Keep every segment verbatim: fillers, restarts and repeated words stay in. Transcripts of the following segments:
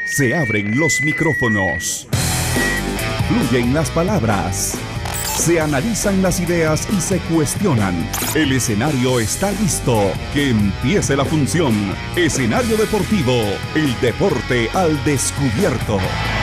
Se abren los micrófonos. Fluyen las palabras. Se analizan las ideas y se cuestionan. El escenario está listo. Que empiece la función. Escenario deportivo. El deporte al descubierto.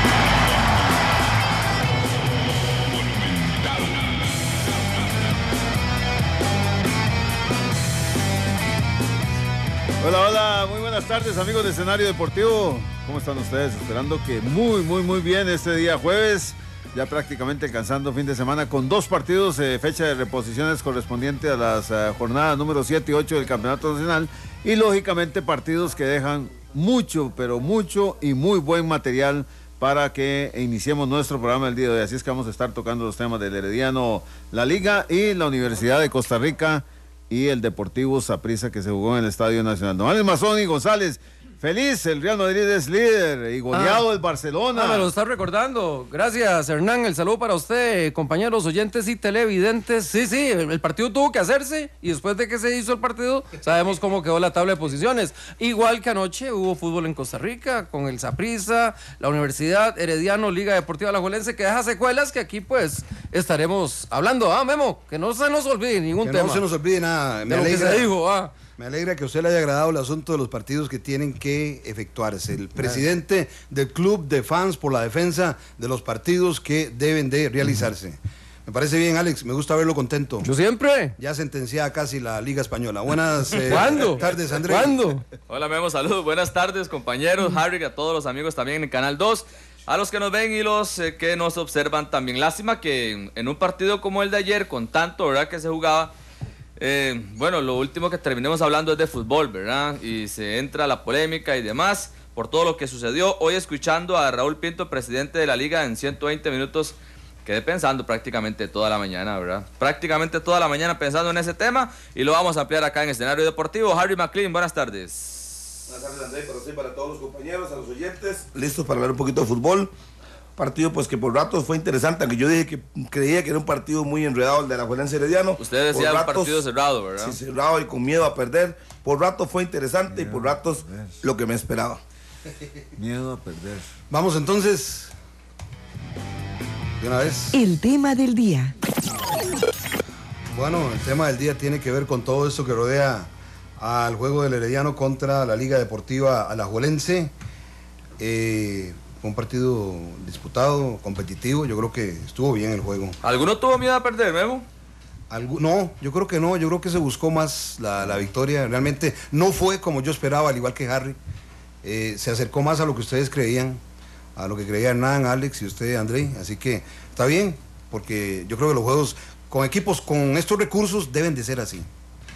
Hola, hola, muy buenas tardes amigos de Escenario Deportivo. ¿Cómo están ustedes? Esperando que muy, muy, muy bien este día jueves. Ya prácticamente alcanzando fin de semana con dos partidos, eh, fecha de reposiciones correspondiente a las uh, jornadas número siete y ocho del Campeonato Nacional. Y lógicamente partidos que dejan mucho, pero mucho y muy buen material para que iniciemos nuestro programa el día de hoy. Así es que vamos a estar tocando los temas del Herediano, la Liga y la Universidad de Costa Rica y el Deportivo Saprissa que se jugó en el Estadio Nacional. Don Alex Mazón y González, feliz, el Real Madrid es líder y goleado ah, el Barcelona. Ah, me lo está recordando. Gracias, Hernán. El saludo para usted, compañeros oyentes y televidentes. Sí, sí, el, el partido tuvo que hacerse y después de que se hizo el partido, sabemos cómo quedó la tabla de posiciones. Igual que anoche hubo fútbol en Costa Rica con el Saprissa, la Universidad, Herediano, Liga Deportiva Alajuelense, que deja secuelas que aquí pues estaremos hablando. Ah, Memo, que no se nos olvide ningún que tema. No se nos olvide nada. Me de alegra. Lo que se dijo, ah. Me alegra que a usted le haya agradado el asunto de los partidos que tienen que efectuarse. El presidente del club de fans por la defensa de los partidos que deben de realizarse. Me parece bien, Alex, me gusta verlo contento. Yo siempre. Ya sentenciada casi la Liga Española. Buenas eh, ¿Cuándo? tardes, André. ¿Cuándo? Hola, Memo, saludos. Buenas tardes, compañeros, Harry, a todos los amigos también en Canal dos. A los que nos ven y los eh, que nos observan también. Lástima que en un partido como el de ayer, con tanto, ¿verdad?, que se jugaba, Eh, bueno, lo último que terminemos hablando es de fútbol, ¿verdad? Y se entra la polémica y demás por todo lo que sucedió. Hoy escuchando a Raúl Pinto, presidente de la Liga, en ciento veinte minutos, quedé pensando prácticamente toda la mañana, ¿verdad? Prácticamente toda la mañana pensando en ese tema y lo vamos a ampliar acá en Escenario Deportivo. Harry McLean, buenas tardes. Buenas tardes, André, para usted, para todos los compañeros, a los oyentes. Listos para hablar un poquito de fútbol. Partido pues que por ratos fue interesante, aunque yo dije que creía que era un partido muy enredado el de Alajuelense Herediano. Usted decía un partido cerrado, ¿verdad? Sí, cerrado y con miedo a perder. Por ratos fue interesante miedo y por ratos lo que me esperaba. Miedo a perder. Vamos entonces, de una vez. El tema del día. Bueno, el tema del día tiene que ver con todo esto que rodea al juego del Herediano contra la Liga Deportiva Alajuelense. Eh... un partido disputado, competitivo, yo creo que estuvo bien el juego. ¿Alguno tuvo miedo a perder, Memo? Algu no, yo creo que no, yo creo que se buscó más la, la victoria, realmente no fue como yo esperaba, al igual que Harry, eh, se acercó más a lo que ustedes creían, a lo que creía Hernán, Alex y usted, André, así que está bien, porque yo creo que los juegos con equipos con estos recursos deben de ser así.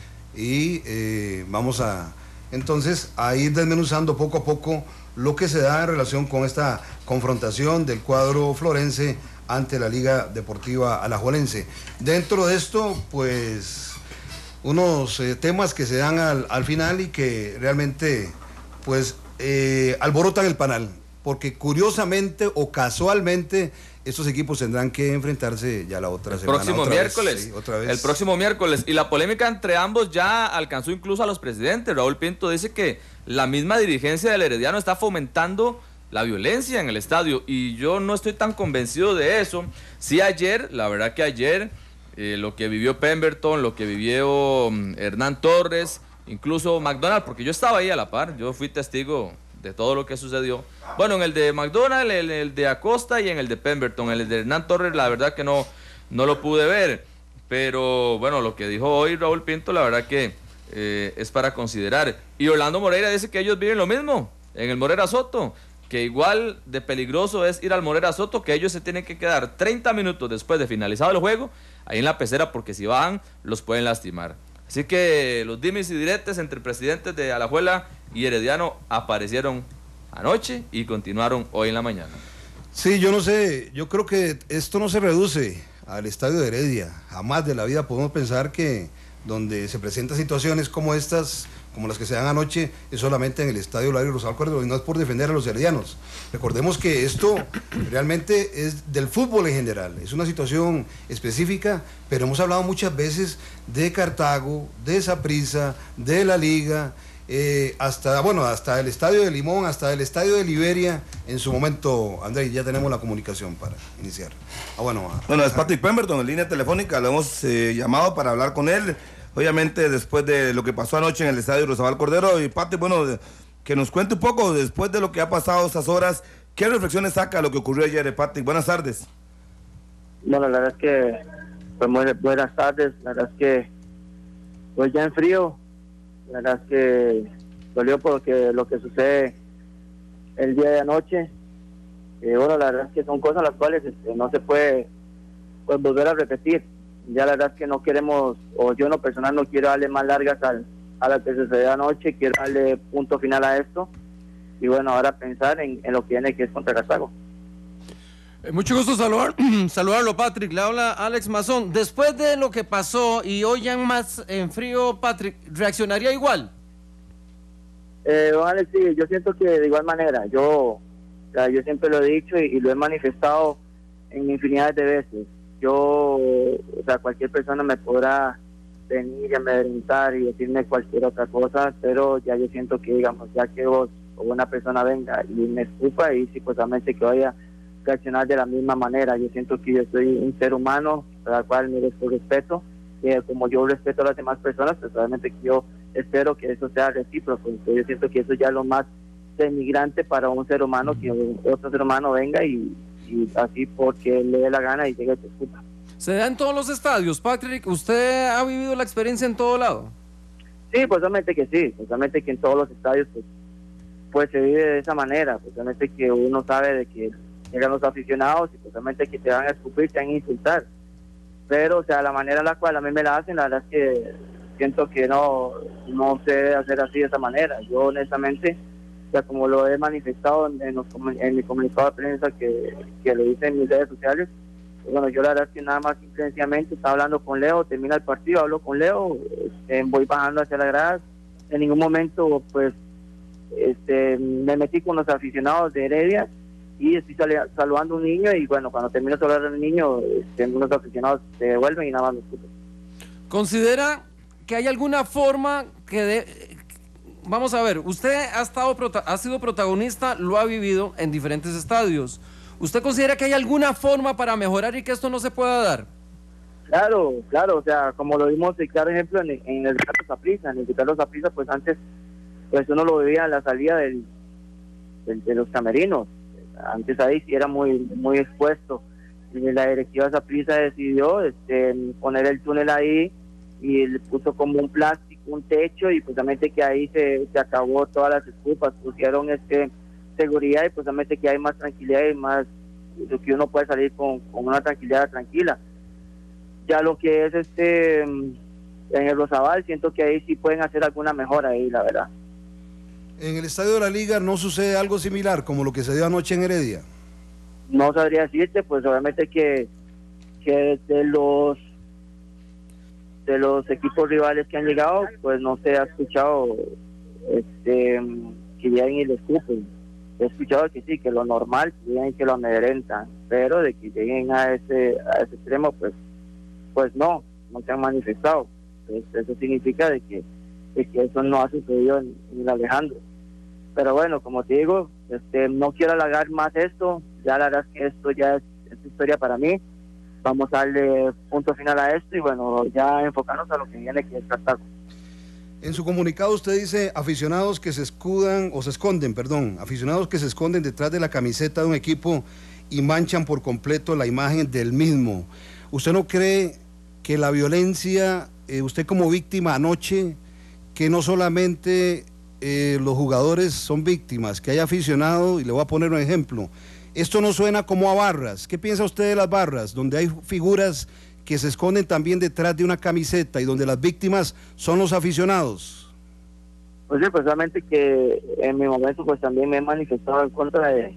Y eh, vamos a, entonces, a ir desmenuzando poco a poco lo que se da en relación con esta confrontación del cuadro florense ante la Liga Deportiva Alajuelense. Dentro de esto, pues, unos eh, temas que se dan al, al final y que realmente, pues, eh, alborotan el panal, porque curiosamente o casualmente estos equipos tendrán que enfrentarse ya la otra el semana. Próximo otra miércoles. Vez, sí, otra vez. El próximo miércoles. Y la polémica entre ambos ya alcanzó incluso a los presidentes. Raúl Pinto dice que la misma dirigencia del Herediano está fomentando la violencia en el estadio. Y yo no estoy tan convencido de eso. Sí, ayer, la verdad que ayer, eh, lo que vivió Pemberton, lo que vivió um, Hernán Torres, incluso McDonald, porque yo estaba ahí a la par, yo fui testigo de todo lo que sucedió. Bueno, en el de McDonald, en el de Acosta y en el de Pemberton. En el de Hernán Torres, la verdad que no, no lo pude ver. Pero bueno, lo que dijo hoy Raúl Pinto, la verdad que eh, es para considerar. Y Orlando Moreira dice que ellos viven lo mismo en el Morera Soto, que igual de peligroso es ir al Morera Soto, que ellos se tienen que quedar treinta minutos después de finalizado el juego ahí en la pecera, porque si bajan los pueden lastimar. Así que los dimes y diretes entre presidentes de Alajuela y Herediano aparecieron anoche y continuaron hoy en la mañana. Sí, yo no sé, yo creo que esto no se reduce al estadio de Heredia. Jamás de la vida podemos pensar que donde se presentan situaciones como estas, como las que se dan anoche, es solamente en el estadio Lario Rosado Córdoba, y no es por defender a los heredianos. Recordemos que esto realmente es del fútbol en general, es una situación específica, pero hemos hablado muchas veces de Cartago, de Saprissa, de la Liga, eh, hasta, bueno, hasta el estadio de Limón, hasta el estadio de Liberia, en su momento, André, ya tenemos la comunicación para iniciar. Ah, bueno, a, bueno, es Patrick Pemberton en línea telefónica, lo hemos eh, llamado para hablar con él, obviamente después de lo que pasó anoche en el estadio Rosabal Cordero. Y Patrick, bueno, que nos cuente un poco, después de lo que ha pasado estas horas, ¿qué reflexiones saca de lo que ocurrió ayer, Patrick? Buenas tardes. Bueno, la verdad es que, pues muy buenas tardes, la verdad es que, pues ya en frío, la verdad es que dolió porque lo que sucede el día de anoche, eh, bueno, la verdad es que son cosas las cuales este, no se puede pues, volver a repetir. Ya la verdad es que no queremos, o yo en lo personal no quiero darle más largas al, a lo que sucedió anoche, quiero darle punto final a esto, y bueno, ahora pensar en, en lo que viene, que es contra Cartago. Eh, mucho gusto saludar, saludarlo, Patrick. Le habla Alex Mazón. Después de lo que pasó y hoy ya más en frío, Patrick, ¿reaccionaría igual? Eh, don Alex, sí, yo siento que de igual manera, yo, o sea, yo siempre lo he dicho y, y lo he manifestado en infinidad de veces. Yo, o sea, cualquier persona me podrá venir y amedrentar y decirme cualquier otra cosa, pero ya yo siento que, digamos, ya que vos o una persona venga y me escupa y supuestamente que vaya reaccionar de la misma manera. Yo siento que yo soy un ser humano, para el cual merezco respeto, y como yo respeto a las demás personas, pues realmente yo espero que eso sea recíproco. Entonces, yo siento que eso ya es lo más denigrante para un ser humano, que otro ser humano venga y, y así porque le dé la gana y llegue a te escucha. ¿Se da en todos los estadios, Patrick? ¿Usted ha vivido la experiencia en todo lado? Sí, pues obviamente que sí, pues obviamente que en todos los estadios pues, pues se vive de esa manera, pues obviamente que uno sabe de que llegan los aficionados y pues obviamente que te van a escupir, te van a insultar, pero o sea, la manera en la cual a mí me la hacen, la verdad es que siento que no, no se debe hacer así de esa manera. Yo honestamente, o sea, como lo he manifestado en, en, los, en mi comunicado de prensa que, que lo hice en mis redes sociales, pues bueno, yo la verdad es que nada más simplemente estaba hablando con Leo, termina el partido, hablo con Leo, este, voy bajando hacia la grada, en ningún momento pues este, me metí con los aficionados de Heredia y estoy saludando a un niño y bueno, cuando termino de saludar al niño, este, unos aficionados se devuelven y nada más me escuchan. ¿Considera que hay alguna forma que de... Vamos a ver, usted ha estado ha sido protagonista, lo ha vivido en diferentes estadios. ¿Usted considera que hay alguna forma para mejorar y que esto no se pueda dar? Claro, claro, o sea, como lo vimos, claro ejemplo, en, en el Ricardo Saprissa, en el Ricardo Saprissa, pues antes, pues uno lo veía a la salida del, del, de los camerinos. Antes ahí sí era muy muy expuesto. Y la directiva Saprissa decidió este, poner el túnel ahí y le puso como un plástico, un techo, y precisamente que ahí se, se acabó todas las escupas, pusieron este seguridad y precisamente que hay más tranquilidad y más, que uno puede salir con, con una tranquilidad tranquila. Ya lo que es este en el Rosabal, siento que ahí sí pueden hacer alguna mejora ahí, la verdad. ¿En el estadio de la Liga no sucede algo similar como lo que se dio anoche en Heredia? No sabría decirte, pues obviamente que, que de los de los equipos rivales que han llegado, pues no se ha escuchado este que lleguen y les escupen. He escuchado que sí, que lo normal, que lleguen y que lo amedrentan, pero de que lleguen a ese a ese extremo, pues pues no, no se han manifestado. Entonces, eso significa de que, de que eso no ha sucedido en, en el Alejandro. Pero bueno, como te digo, este, no quiero alargar más esto, ya la verdad es que esto ya es, es historia para mí, vamos a darle punto final a esto y bueno, ya enfocarnos a lo que viene, que es Cartago. En su comunicado usted dice aficionados que se escudan, o se esconden, perdón, aficionados que se esconden detrás de la camiseta de un equipo y manchan por completo la imagen del mismo. ¿Usted no cree que la violencia, eh, usted como víctima anoche, que no solamente eh, los jugadores son víctimas, que hay aficionados, y le voy a poner un ejemplo, esto no suena como a barras? ¿Qué piensa usted de las barras, donde hay figuras que se esconden también detrás de una camiseta y donde las víctimas son los aficionados? Pues sí, precisamente que en mi momento pues también me he manifestado en contra de,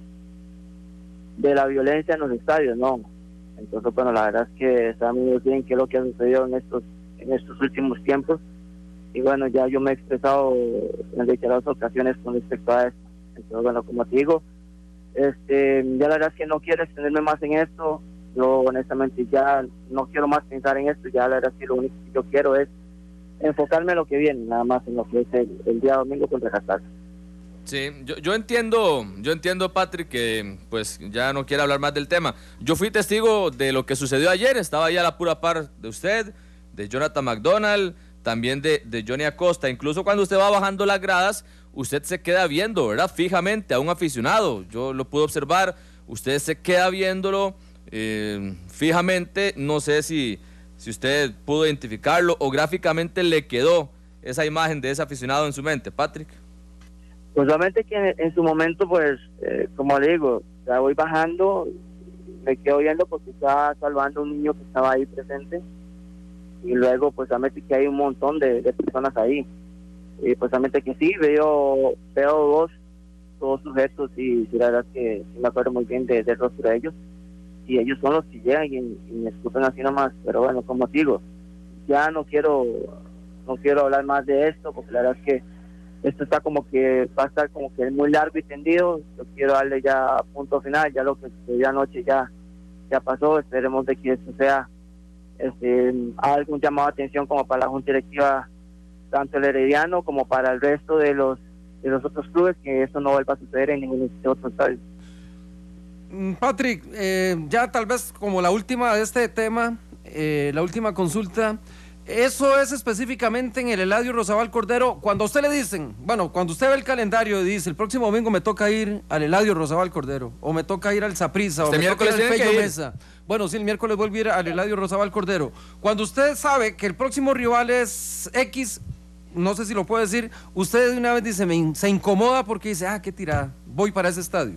de la violencia en los estadios, ¿no? Entonces, bueno, la verdad es que sabemos bien qué es lo que ha sucedido en estos en estos últimos tiempos y bueno, ya yo me he expresado en reiteradas ocasiones con respecto a esto. Entonces, bueno, como te digo, este, ya la verdad es que no quiero extenderme más en esto. Yo honestamente ya no quiero más pensar en esto, ya la verdad es que lo único que yo quiero es enfocarme en lo que viene, nada más en lo que es el, el día domingo contra Cartago. Sí, yo, yo entiendo, yo entiendo, Patrick, que pues ya no quiere hablar más del tema. Yo fui testigo de lo que sucedió ayer, estaba ahí a la pura par de usted, de Jonathan McDonald, también de, de Johnny Acosta. Incluso cuando usted va bajando las gradas, usted se queda viendo, ¿verdad? Fijamente a un aficionado. Yo lo pude observar, usted se queda viéndolo eh, fijamente. No sé si, si usted pudo identificarlo o gráficamente le quedó esa imagen de ese aficionado en su mente, Patrick. Pues obviamente que en, en su momento, pues, eh, como le digo, ya voy bajando, me quedo viendo porque estaba salvando a un niño que estaba ahí presente, y luego pues obviamente que hay un montón de, de personas ahí, y pues obviamente que sí, veo veo dos, dos sujetos, y, y la verdad es que sí me acuerdo muy bien de, del rostro de ellos, y ellos son los que llegan y, y me escuchan así nomás, pero bueno, como digo, ya no quiero, no quiero hablar más de esto, porque la verdad es que esto está como que va a estar como que muy largo y tendido. Yo quiero darle ya punto final, ya lo que sucedió anoche ya ya pasó. Esperemos de que esto sea este, algún llamado de atención como para la Junta Directiva, tanto el Herediano como para el resto de los de los otros clubes, que esto no vuelva a suceder en ningún otro estadio. Patrick, eh, ya tal vez como la última de este tema, eh, la última consulta. Eso es específicamente en el Eladio Rosabal Cordero. Cuando a usted le dicen, bueno, cuando usted ve el calendario y dice, el próximo domingo me toca ir al Eladio Rosabal Cordero, o me toca ir al Saprissa, o este me toca ir al miércoles tiene Fello que ir. Mesa. Bueno, sí, el miércoles vuelve a ir al Eladio Rosabal Cordero. Cuando usted sabe que el próximo rival es X, no sé si lo puede decir, usted de una vez dice, me in- se incomoda porque dice, ah, qué tirada, voy para ese estadio.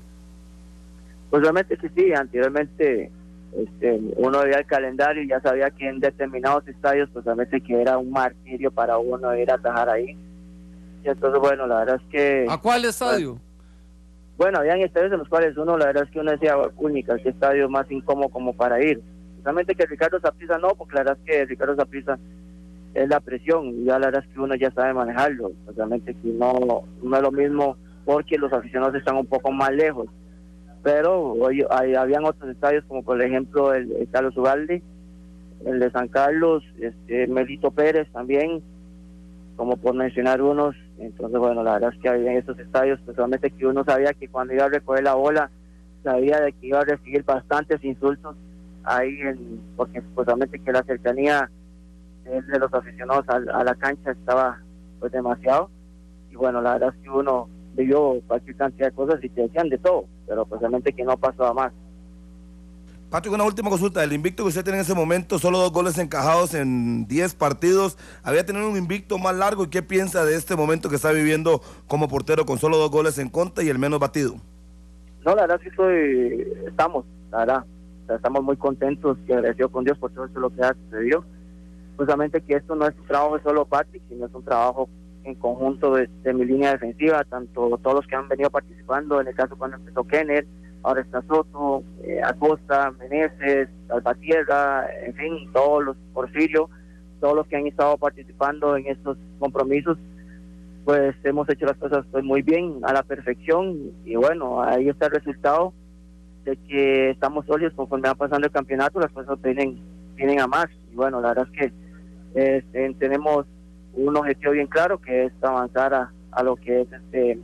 Pues realmente que sí, anteriormente este, uno veía el calendario y ya sabía que en determinados estadios pues realmente que era un martirio para uno ir a atajar ahí. Y entonces bueno, la verdad es que... ¿A cuál estadio? Bueno, habían estadios en los cuales uno, la verdad es que uno decía, única, qué estadio más incómodo como para ir. Realmente que Ricardo Saprissa no, porque la verdad es que Ricardo Saprissa es la presión, y ya la verdad es que uno ya sabe manejarlo. Pues realmente que no, no es lo mismo porque los aficionados están un poco más lejos. Pero hoy hay, habían otros estadios como por ejemplo el, el Carlos Ugalde, el de San Carlos, este, Melito Pérez también, como por mencionar unos. Entonces bueno, la verdad es que había en estos estadios, pues solamente que uno sabía que cuando iba a recoger la bola, sabía de que iba a recibir bastantes insultos ahí, en, porque pues solamente que la cercanía de, de los aficionados a, a la cancha estaba pues demasiado, y bueno, la verdad es que uno vivió cualquier cantidad de cosas y te decían de todo, pero pues realmente que no pasó a más. Patrick, una última consulta. El invicto que usted tiene en ese momento, solo dos goles encajados en diez partidos, ¿había tenido un invicto más largo? ¿Y qué piensa de este momento que está viviendo como portero con solo dos goles en contra y el menos batido? No, la verdad es que estoy, estamos, la verdad, o sea, estamos muy contentos y agradecidos con Dios por todo eso lo que ha sucedido. Justamente que esto no es un trabajo de solo Patrick, sino es un trabajo en conjunto de, de mi línea defensiva, tanto todos los que han venido participando, en el caso cuando empezó Kenner, ahora está Soto, eh, Acosta, Meneses, Salvatierra, en fin, todos los, Porfirio, todos los que han estado participando en estos compromisos, pues hemos hecho las cosas pues muy bien, a la perfección, y bueno, ahí está el resultado de que estamos sólidos conforme va pasando el campeonato, las cosas vienen, vienen a más, y bueno, la verdad es que este, tenemos un objetivo bien claro, que es avanzar a, a lo que es este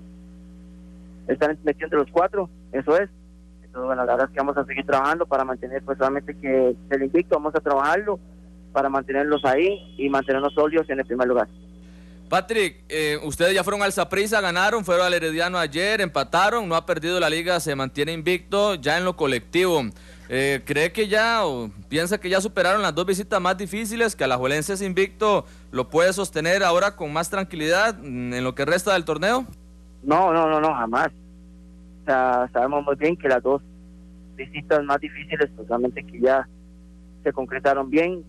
estar metido entre los cuatro, eso es. Entonces bueno, la verdad es que vamos a seguir trabajando para mantener pues solamente que el invicto, vamos a trabajarlo para mantenerlos ahí y mantenernos sólidos en el primer lugar. Patrick, eh, ustedes ya fueron al Saprissa, ganaron, fueron al Herediano ayer, empataron, no ha perdido la liga, se mantiene invicto ya en lo colectivo. Eh, ¿Cree que ya, o piensa que ya superaron las dos visitas más difíciles, que Alajuelense es invicto, lo puede sostener ahora con más tranquilidad en lo que resta del torneo? No, no, no, no, jamás. O sea, sabemos muy bien que las dos visitas más difíciles, pues realmente que ya se concretaron bien.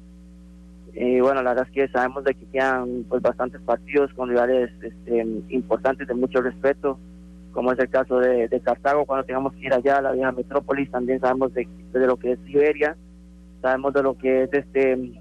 Y bueno, la verdad es que sabemos de que quedan pues bastantes partidos con rivales este, importantes de mucho respeto, como es el caso de, de Cartago, cuando tengamos que ir allá a la vieja metrópolis. También sabemos de, de lo que es Liberia, sabemos de lo que es este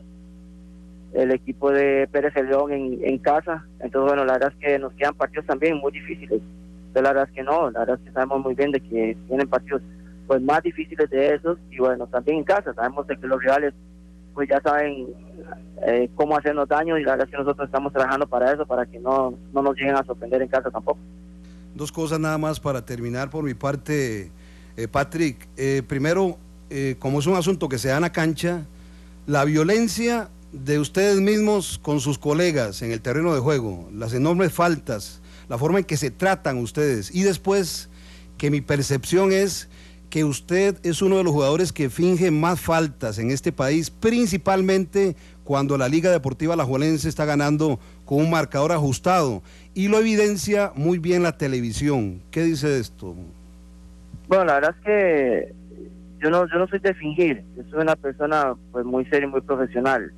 el equipo de Pérez León en, en casa. Entonces bueno, la verdad es que nos quedan partidos también muy difíciles. Entonces la verdad es que no, la verdad es que sabemos muy bien de que tienen partidos pues más difíciles de esos, y bueno, también en casa sabemos de que los rivales pues ya saben eh, cómo hacernos daño, y la verdad es que nosotros estamos trabajando para eso, para que no, no nos lleguen a sorprender en casa tampoco. Dos cosas nada más para terminar por mi parte, eh, Patrick. Eh, primero, eh, como es un asunto que se da en la cancha, la violencia de ustedes mismos con sus colegas en el terreno de juego, las enormes faltas, la forma en que se tratan ustedes, y después que mi percepción es que usted es uno de los jugadores que finge más faltas en este país, principalmente cuando la Liga Deportiva Alajuelense está ganando con un marcador ajustado, y lo evidencia muy bien la televisión. ¿Qué dice de esto? Bueno, la verdad es que yo no yo no soy de fingir, yo soy una persona pues muy seria y muy profesional,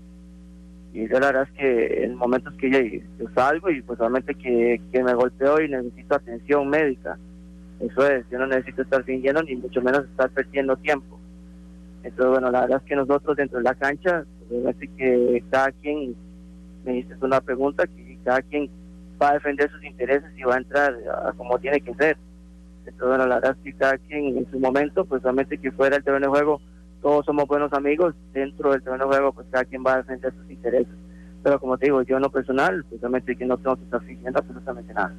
y yo la verdad es que en momentos que yo, yo salgo y pues solamente que, que me golpeo y necesito atención médica, eso es, yo no necesito estar fingiendo ni mucho menos estar perdiendo tiempo. Entonces bueno, la verdad es que nosotros dentro de la cancha, pues, que cada quien, me hiciste una pregunta, que cada quien va a defender sus intereses y va a entrar a, a como tiene que ser. Entonces bueno, la verdad es que cada quien en su momento, pues solamente que fuera el terreno de juego, todos somos buenos amigos, dentro del terreno de juego pues cada quien va a defender sus intereses. Pero como te digo, yo en lo personal, pues solamente que no tengo que estar fingiendo absolutamente nada.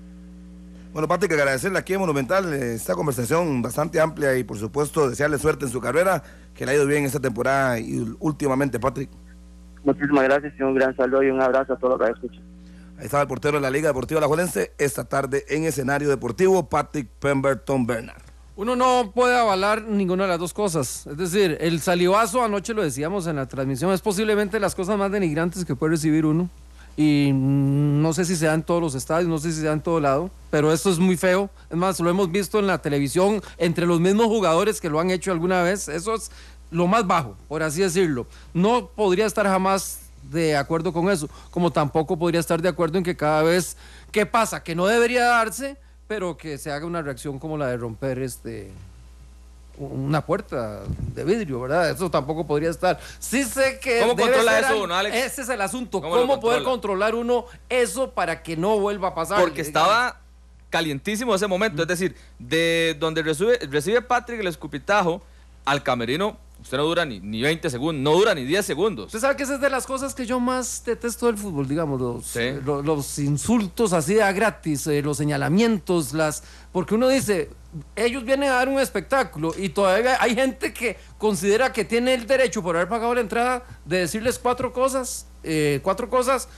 Bueno, Patrick, agradecerle aquí en Monumental eh, esta conversación bastante amplia y por supuesto desearle suerte en su carrera, que le ha ido bien esta temporada y últimamente, Patrick. Muchísimas gracias y un gran saludo y un abrazo a todos los que escuchan. Ahí estaba el portero de la Liga Deportiva Alajuelense, esta tarde en escenario deportivo, Patrick Pemberton Bernard. Uno no puede avalar ninguna de las dos cosas. Es decir, el salivazo, anoche lo decíamos en la transmisión, es posiblemente las cosas más denigrantes que puede recibir uno. Y no sé si se da en todos los estadios, no sé si se da en todo lado, pero esto es muy feo. Es más, lo hemos visto en la televisión entre los mismos jugadores que lo han hecho alguna vez. Eso es lo más bajo, por así decirlo. No podría estar jamás de acuerdo con eso, como tampoco podría estar de acuerdo en que cada vez, ¿qué pasa? Que no debería darse, pero que se haga una reacción como la de romper este... una puerta de vidrio, ¿verdad? Eso tampoco podría estar. Sí sé que ¿Cómo debe controla ser eso al... uno, Alex? Ese es el asunto. ¿Cómo, ¿Cómo lo poder controla? controlar uno eso para que no vuelva a pasar? Porque estaba calientísimo ese momento. Es decir, de donde recibe, recibe Patrick el escupitajo al camerino, usted no dura ni, ni veinte segundos, no dura ni diez segundos. Usted sabe que esa es de las cosas que yo más detesto del fútbol, digamos, los, Sí. eh, los, los insultos así de a gratis, eh, los señalamientos, las... Porque uno dice, ellos vienen a dar un espectáculo y todavía hay gente que considera que tiene el derecho por haber pagado la entrada de decirles cuatro cosas, eh, cuatro cosas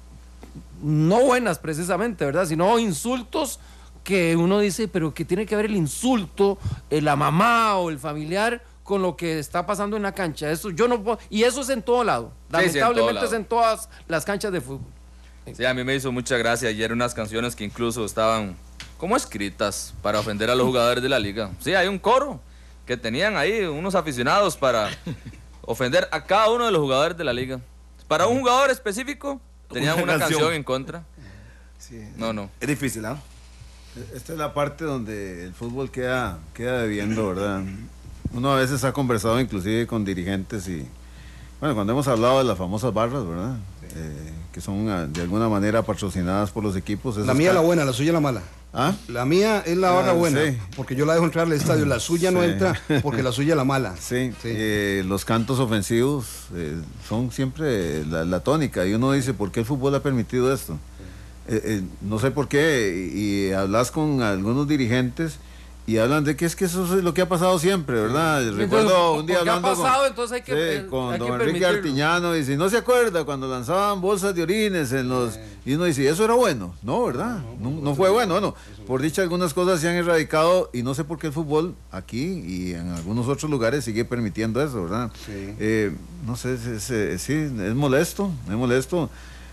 no buenas precisamente, ¿verdad? Sino insultos que uno dice, pero que tiene que ver el insulto, eh, la mamá o el familiar con lo que está pasando en la cancha. Eso yo no puedo, y eso es en todo lado. Sí, sí, en todo Lamentablemente lado. es en todas las canchas de fútbol. Sí, a mí me hizo mucha gracia ayer unas canciones que incluso estaban como escritas para ofender a los jugadores de la liga. Sí, hay un coro que tenían ahí unos aficionados para ofender a cada uno de los jugadores de la liga. Para un jugador específico tenían Una una canción. canción en contra. Sí. No, no. Es difícil, ¿ah? Esta es la parte donde el fútbol queda, queda debiendo, ¿verdad? Uno a veces ha conversado inclusive con dirigentes y, bueno, cuando hemos hablado de las famosas barras, ¿verdad? Eh, que son ah, de alguna manera patrocinadas por los equipos. La esas mía es ca- la buena, la suya es la mala. ¿Ah? La mía es la barra Ah, buena, sí. porque yo la dejo entrar al estadio. La suya no Sí. entra porque la suya es la mala. Sí, Sí. eh, los cantos ofensivos eh, son siempre la, la tónica y uno dice, ¿por qué el fútbol ha permitido esto? Eh, eh, no sé por qué, y, y hablas con algunos dirigentes y hablan de que es que eso es lo que ha pasado siempre, ¿verdad? Recuerdo Entonces, un día porque ha hablando pasado, con, entonces hay que- sí, eh, con hay que don Enrique permitirlo. Artiñano y dice, ¿no se acuerda cuando lanzaban bolsas de orines en los... Y uno dice, ¿eso era bueno? No, ¿verdad? No, no fue bueno. Bueno, por dicha algunas cosas se han erradicado y no sé por qué el fútbol aquí y en algunos otros lugares sigue permitiendo eso, ¿verdad? Sí. Eh, no sé, es, es, es- sí, es molesto, es molesto.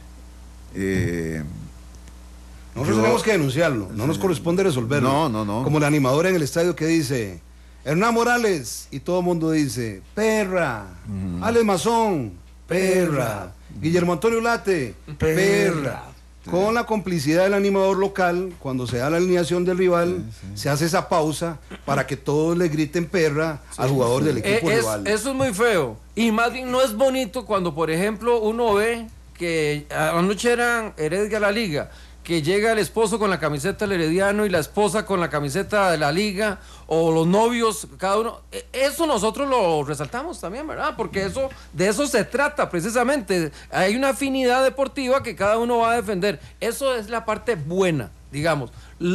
Eh, Nosotros Yo- tenemos que denunciarlo, no nos corresponde resolverlo. No, no, no. Como la animadora en el estadio que dice, Hernán Morales, y todo el mundo dice, perra, Alex Mazón, perra, Guillermo Antonio Late, perra. Con la complicidad del animador local, cuando se da la alineación del rival, se hace esa pausa para que todos le griten perra al jugador del equipo Eh, es- rival. eso es muy feo. Y más bien no es bonito cuando, por ejemplo, uno ve que anoche eran Heredia La Liga que llega el esposo con la camiseta del Herediano y la esposa con la camiseta de la Liga, o los novios, cada uno, eso nosotros lo resaltamos también, ¿verdad? Porque eso, de eso se trata precisamente, hay una afinidad deportiva que cada uno va a defender, eso es la parte buena, digamos,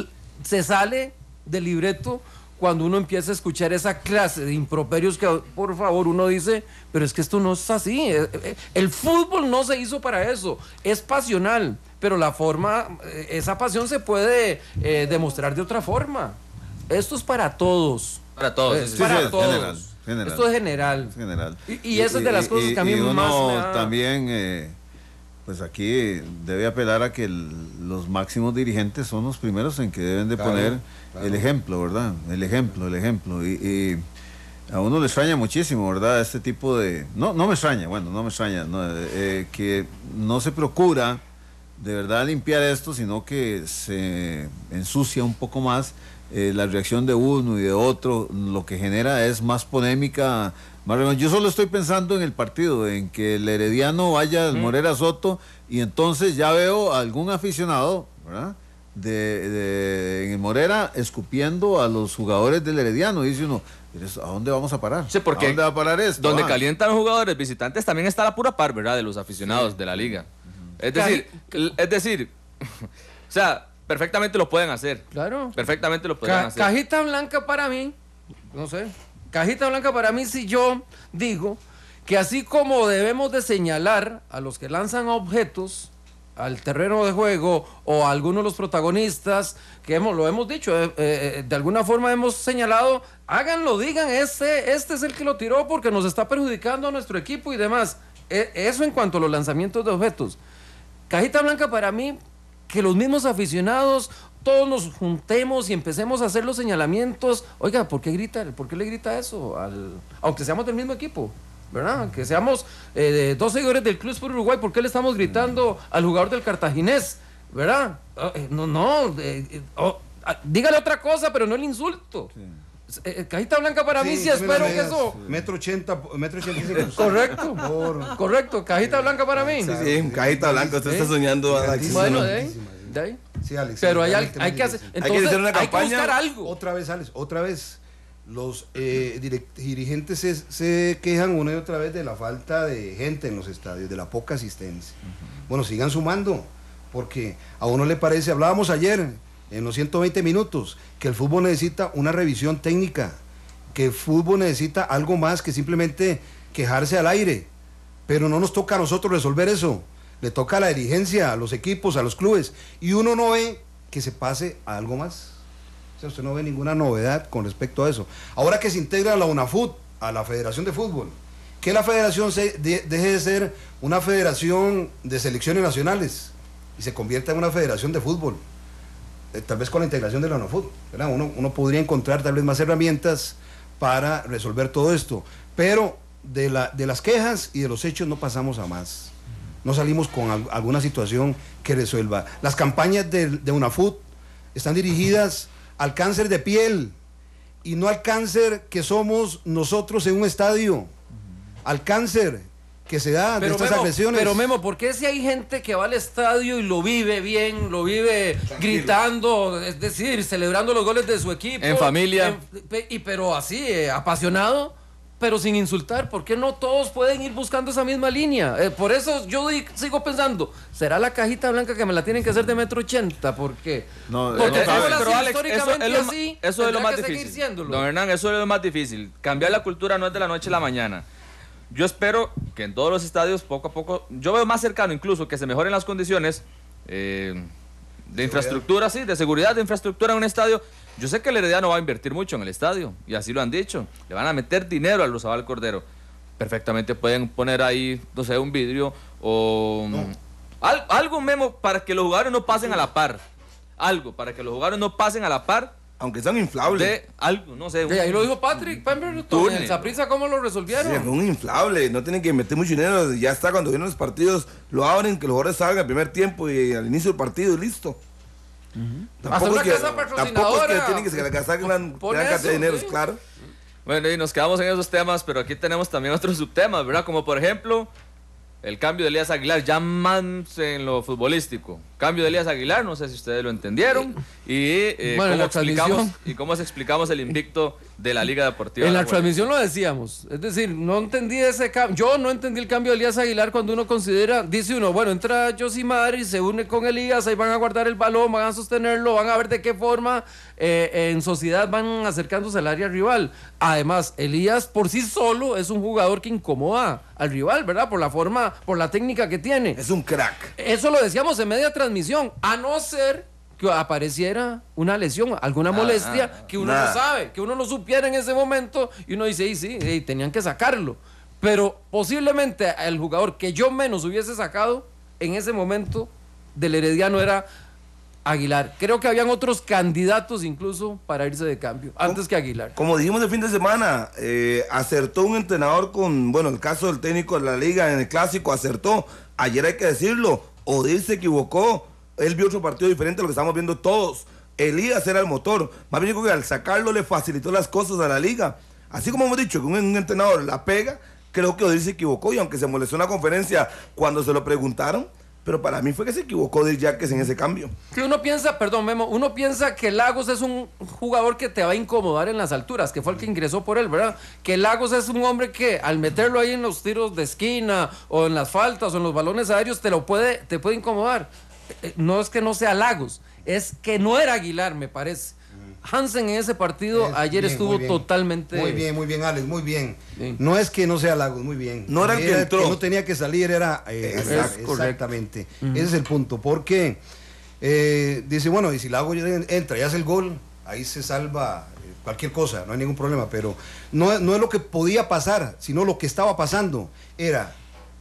se sale del libreto cuando uno empieza a escuchar esa clase de improperios que, por favor, uno dice, pero es que esto no es así, el fútbol no se hizo para eso, es pasional, pero la forma, esa pasión se puede eh, demostrar de otra forma. Esto es para todos. Para todos. Es sí, para sí, todos. General, general. Esto es general. general. Y, y esa es de las cosas y, que a mí y uno más me da... también, eh, pues aquí debe apelar a que el, los máximos dirigentes son los primeros en que deben de Claro, poner claro. el ejemplo, ¿verdad? El ejemplo, el ejemplo. Y, y a uno le extraña muchísimo, ¿verdad? Este tipo de... No, no me extraña, bueno, no me extraña, no, eh, que no se procura de verdad limpiar esto, sino que se ensucia un poco más eh, la reacción de uno y de otro, lo que genera es más polémica, más... Yo solo estoy pensando en el partido, en que el Herediano vaya al Morera Soto y entonces ya veo a algún aficionado, ¿verdad?, de, de en el Morera escupiendo a los jugadores del Herediano, y dice uno, ¿a dónde vamos a parar? Sí, porque ¿A dónde va a parar esto? Donde Ah. calientan los jugadores visitantes también está la pura par, ¿verdad? De los aficionados de la liga. Es decir, es decir, o sea, perfectamente lo pueden hacer. Claro. Perfectamente lo pueden Ca- hacer. Cajita blanca para mí, no sé, cajita blanca para mí si yo digo que así como debemos de señalar a los que lanzan objetos al terreno de juego o a algunos de los protagonistas, que hemos, lo hemos dicho, eh, eh, de alguna forma hemos señalado, háganlo, digan, este, este es el que lo tiró porque nos está perjudicando a nuestro equipo y demás. Eh, eso en cuanto a los lanzamientos de objetos. Cajita blanca para mí, que los mismos aficionados, todos nos juntemos y empecemos a hacer los señalamientos. Oiga, ¿por qué grita? ¿Por qué le grita eso? Al, aunque seamos del mismo equipo, ¿verdad? Que seamos eh, dos seguidores del Club Sport Uruguay, ¿por qué le estamos gritando al jugador del Cartaginés? ¿Verdad? Oh, eh, no, no, eh, eh, oh, ah, dígale otra cosa, pero no el insulto. Sí. Eh, cajita blanca para mí, sí espero que eso... Metro ochenta, metro ochenta y cinco. Correcto, Por- correcto, cajita blanca para mí. Sí, sí, cajita blanca, usted Sí. está soñando. Alex. Bueno, de ahí, de ahí. Sí, Alex. Pero hay, realmente hay muy que hacer, difícil. Hay que entonces hacer una hay que campaña. buscar algo. Otra vez, Alex, otra vez. Los eh, direct- dirigentes se, se quejan una y otra vez de la falta de gente en los estadios, de la poca asistencia. Uh-huh. Bueno, sigan sumando, porque a uno le parece, hablábamos ayer en los ciento veinte minutos, que el fútbol necesita una revisión técnica, que el fútbol necesita algo más que simplemente quejarse al aire, pero no nos toca a nosotros resolver eso, le toca a la dirigencia, a los equipos, a los clubes, y uno no ve que se pase a algo más. O sea, usted no ve ninguna novedad con respecto a eso. Ahora que se integra la UNAFUT a la Federación de Fútbol, que la federación se de, deje de ser una federación de selecciones nacionales y se convierta en una federación de fútbol, eh, tal vez con la integración de la UNAFUT, ¿verdad? Uno, uno podría encontrar tal vez más herramientas para resolver todo esto, pero de, la, de las quejas y de los hechos no pasamos a más, no salimos con al, alguna situación que resuelva. Las campañas de, de UNAFUT están dirigidas al cáncer de piel y no al cáncer que somos nosotros en un estadio, al cáncer que se da Pero de estas Memo, agresiones. pero Memo, ¿por qué si hay gente que va al estadio y lo vive bien, lo vive gritando, es decir, celebrando los goles de su equipo? En familia. en- pe- y pero así, eh, apasionado, pero sin insultar, ¿por qué no todos pueden ir buscando esa misma línea? Eh, por eso yo di- sigo pensando, ¿será la cajita blanca que me la tienen que hacer de metro ochenta? ¿Por qué? No, Porque eh, como eh, la pero hacen Alex, históricamente eso es lo, ma- así, eso es lo tendrá más que seguir difícil. siéndolo. Don Hernán, eso es lo más difícil. Cambiar la cultura no es de la noche a la mañana. Yo espero que en todos los estadios, poco a poco, yo veo más cercano incluso que se mejoren las condiciones eh, de infraestructura, sí, de seguridad, de infraestructura en un estadio. Yo sé que el Herediano va a invertir mucho en el estadio, y así lo han dicho. Le van a meter dinero al Rosabal Cordero. Perfectamente pueden poner ahí, no sé, un vidrio o No. al- algo, Memo, para que los jugadores no pasen a la par. Algo, para que los jugadores no pasen a la par Aunque sean inflables. de algo, no sé. Y ahí lo dijo Patrick Pemberton, Túnel. en Saprissa, ¿cómo lo Sí, resolvieron? un inflable, no tienen que meter mucho dinero, ya está, cuando vienen los partidos, lo abren, que los jugadores salgan al primer tiempo y al inicio del partido y listo. Hasta una es que, casa tampoco es que patrocinadora. tienen que gastar gran, Por gran cantidad de eso, dinero, sí. claro. Bueno, y nos quedamos en esos temas, pero aquí tenemos también otros subtemas, ¿verdad? Como por ejemplo, el cambio de Elías Aguilar, ya más en lo futbolístico. cambio de Elías Aguilar, no sé si ustedes lo entendieron, y, eh, bueno, cómo, la explicamos, y cómo explicamos el invicto de la Liga Deportiva. En la Alajuelense. transmisión lo decíamos, es decir, no entendí ese cambio, yo no entendí el cambio de Elías Aguilar cuando uno considera, dice uno, bueno, entra Josimar y se une con Elías, ahí van a guardar el balón, van a sostenerlo, van a ver de qué forma eh, en sociedad van acercándose al área rival. Además, Elías por sí solo es un jugador que incomoda al rival, ¿verdad? Por la forma, por la técnica que tiene. Es un crack. Eso lo decíamos en media transmisión, a no ser que apareciera una lesión, alguna molestia ah, que uno nada. no sabe, que uno no supiera en ese momento y uno dice, sí, sí, sí, tenían que sacarlo. Pero posiblemente el jugador que yo menos hubiese sacado en ese momento del Herediano era Aguilar. Creo que habían otros candidatos incluso para irse de cambio, antes que Aguilar. Como dijimos el fin de semana, eh, acertó un entrenador con, bueno, el caso del técnico de la liga en el clásico, acertó. Ayer hay que decirlo, Odil se equivocó, él vio otro partido diferente a lo que estamos viendo todos. Elías era el motor, más bien que al sacarlo le facilitó las cosas a la liga. Así como hemos dicho, que un, un entrenador la pega, creo que Odil se equivocó, y aunque se molestó en la conferencia cuando se lo preguntaron, pero para mí fue que se equivocó Odil Yaques en ese cambio. Que uno piensa, perdón Memo, uno piensa que Lagos es un jugador que te va a incomodar en las alturas, que fue el que ingresó por él, ¿verdad? Que Lagos es un hombre que al meterlo ahí en los tiros de esquina o en las faltas o en los balones aéreos te lo puede, te puede incomodar. Eh, No es que no sea Lagos, es que no era Aguilar, me parece. Hansen en ese partido Es ayer bien, estuvo muy bien. totalmente... Muy bien, muy bien, Alex, muy bien. Sí. No es que no sea Lagos, muy bien. No era el que entró. no tenía que salir, era... eh, Exacto. exact- exactamente. Ese es el punto. Porque eh, dice, bueno, y si Lagos ya entra y hace el gol, ahí se salva eh, cualquier cosa, no hay ningún problema. Pero no, no es lo que podía pasar, sino lo que estaba pasando. Era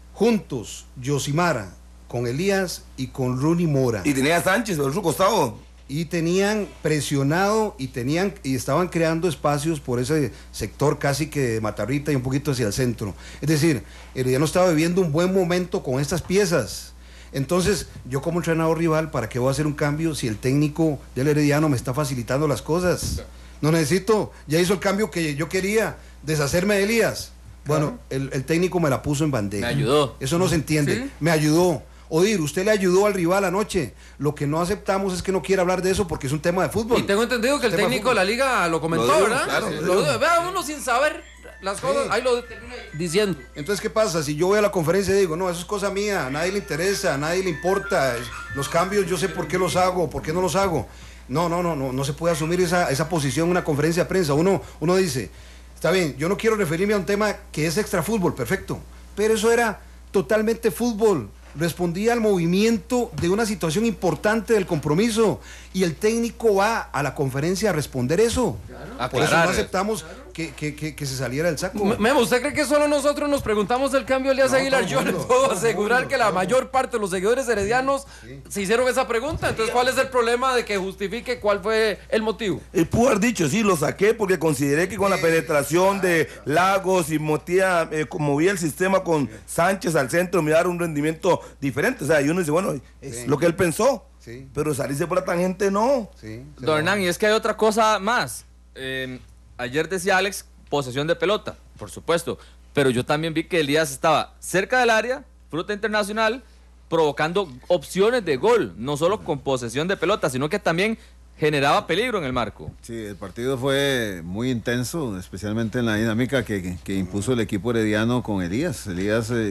juntos Yosimara con Elías y con Rooney Mora. Y tenía a Sánchez por su costado. Y tenían presionado y tenían y estaban creando espacios por ese sector casi que de Matarrita y un poquito hacia el centro. Es decir, Herediano estaba viviendo un buen momento con estas piezas. Entonces, yo como entrenador rival, ¿para qué voy a hacer un cambio si el técnico del Herediano me está facilitando las cosas? No necesito, ya hizo el cambio que yo quería, deshacerme de Elías. Bueno, el, el técnico me la puso en bandeja. Me ayudó. Eso no se entiende. ¿Sí? Me ayudó. Odir, usted le ayudó al rival anoche. Lo que no aceptamos es que no quiera hablar de eso porque es un tema de fútbol. Y tengo entendido que el Tema de técnico de la liga lo comentó, Lo dijo, ¿verdad? claro, Lo lo dijo. dijo. Vea, uno sin saber las cosas, Sí. ahí lo termina diciendo. Entonces, ¿qué pasa? Si yo voy a la conferencia y digo, no, eso es cosa mía, a nadie le interesa, a nadie le importa, es- los cambios yo sé por qué los hago, por qué no los hago. No, no, no, no, no se puede asumir esa, esa posición en una conferencia de prensa. Uno, uno dice, está bien, yo no quiero referirme a un tema que es extra fútbol, perfecto, pero eso era totalmente fútbol. Respondía al movimiento de una situación importante del compromiso y el técnico va a la conferencia a responder eso. Por eso no Aclarar. aceptamos que, que- que- que se saliera del saco. M- Memo, ¿usted cree que solo nosotros nos preguntamos el cambio de Elías No, Aguilar? todo el Yo le mundo, puedo todo el asegurar mundo, que la todo el mayor parte de los seguidores heredianos se hicieron esa pregunta. Entonces, ¿cuál es el problema de que justifique cuál fue el motivo? Él pudo haber dicho, sí, lo saqué porque consideré que con la penetración de Lagos y movía, eh, movía el sistema con Sánchez al centro, me dar un rendimiento diferente. O sea, y uno dice, bueno, es Sí. lo que él pensó. Sí. Pero salirse por la tangente no. Sí, se Don lo- Hernán, y es que hay otra cosa más. Eh, ayer decía Alex, posesión de pelota, por supuesto. Pero yo también vi que Elías estaba cerca del área, fruta internacional, provocando opciones de gol. No solo con posesión de pelota, sino que también generaba peligro en el marco. Sí, el partido fue muy intenso, especialmente en la dinámica que, que- que impuso el equipo herediano con Elías. Elías eh,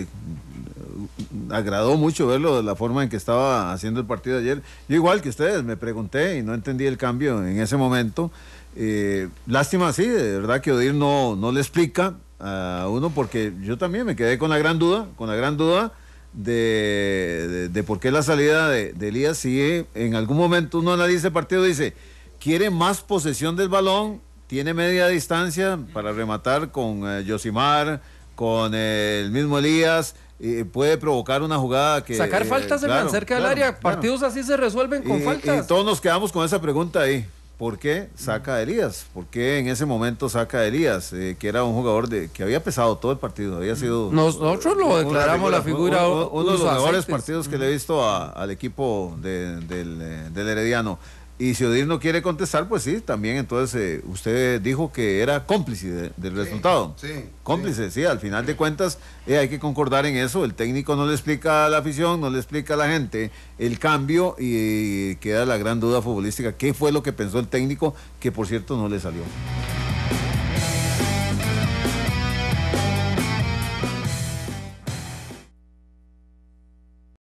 agradó mucho verlo, la forma en que estaba haciendo el partido ayer. Yo igual que ustedes, me pregunté y no entendí el cambio en ese momento. Eh, lástima, sí, de verdad que Odir no, no le explica a uno, porque yo también me quedé con la gran duda, con la gran duda de, de, de por qué la salida de, de Elías. Si en algún momento uno analiza el partido y dice, quiere más posesión del balón, tiene media distancia para rematar con eh, Yosimar, con eh, el mismo Elías, eh, puede provocar una jugada que... Sacar eh, faltas, Hernán, claro, cerca del claro, área. claro. Partidos así se resuelven con Y- faltas. Y todos nos quedamos con esa pregunta ahí. ¿Por qué saca a Elías? ¿Por qué en ese momento saca a Elías? Eh, que era un jugador de, que había pesado todo el partido, había sido... Nosotros lo una declaramos la figura Uno, uno de los uso mejores aceites. partidos que le he visto a- al equipo de- del, eh, del Herediano. Y si Odir no quiere contestar, pues sí, también entonces eh, usted dijo que era cómplice de, del Sí, resultado. sí, Cómplice, sí. sí, al final de cuentas eh, hay que concordar en eso. El técnico no le explica a la afición, no le explica a la gente el cambio y queda la gran duda futbolística. ¿Qué fue lo que pensó el técnico? Que por cierto no le salió.